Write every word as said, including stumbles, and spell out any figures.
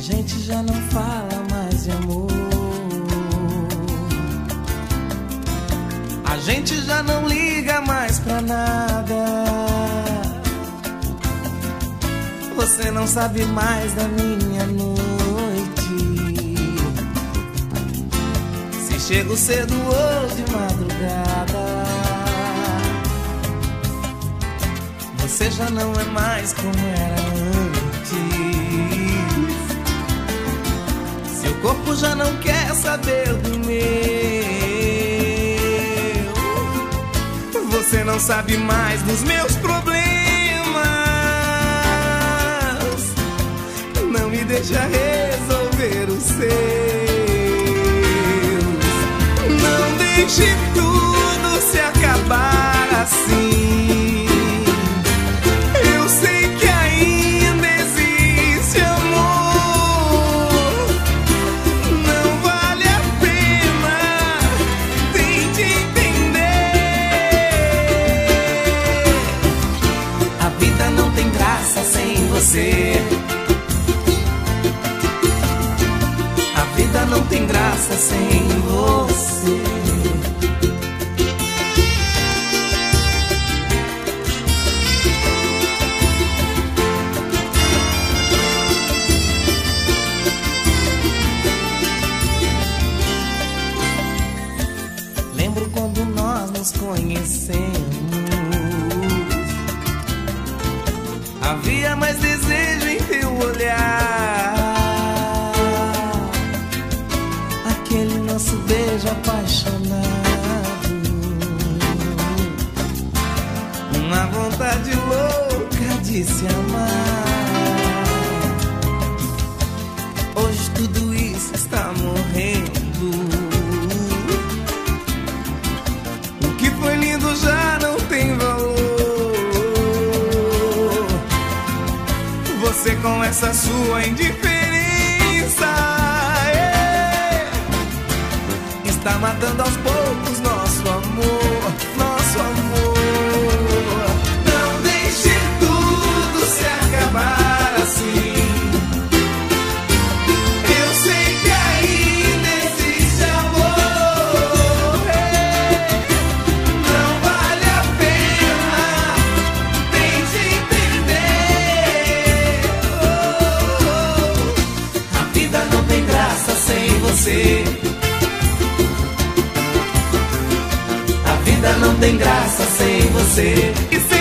gente já não fala mais de amor. A gente já não liga mais pra nada. Você não sabe mais da minha noite, se chego cedo ou de madrugada. Você já não é mais como era antes. Seu corpo já não quer saber do meu. Você não sabe mais dos meus problemas. Não me deixa resolver os seus. Não deixe tudo se acabar assim. Eu sei que ainda existe amor. Não vale a pena, tente entender. A vida não tem graça sem você. A vida não tem graça sem você. Lembro quando nós nos conhecemos. Havia mais desejo em teu olhar. Aquele nosso beijo apaixonado, uma vontade louca de se amar. Hoje tudo isso está morrendo. O que foi lindo já não tem valor. Você com essa sua indiferença está matando aos poucos nosso amor, nosso amor. Não deixe tudo se acabar assim. Eu sei que ainda existe amor. Não vale a pena, tente entender. Oh, a vida não tem graça sem você. A vida não tem graça sem você. E sem